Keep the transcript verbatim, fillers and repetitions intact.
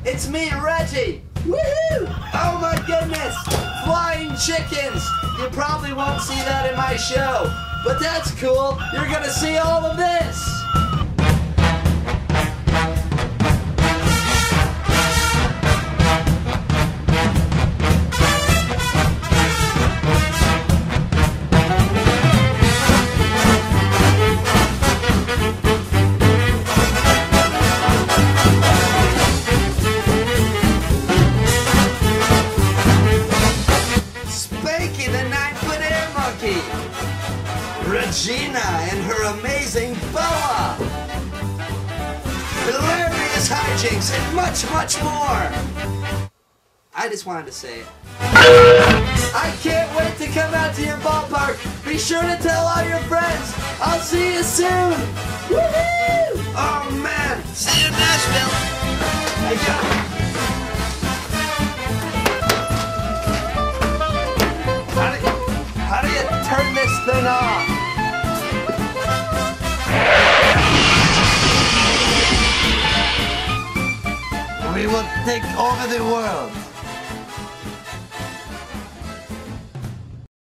It's me, Reggy. Woohoo! Oh my goodness! Flying chickens! You probably won't see that in my show, but that's cool. You're gonna see all of this. Regina and her amazing boa! Hilarious hijinks and much, much more! I just wanted to say it. I can't wait to come out to your ballpark! Be sure to tell all your friends! I'll see you soon! Woohoo! Oh man! See you in Nashville! I got it! How do, how do you turn this thing off? We will take over the world.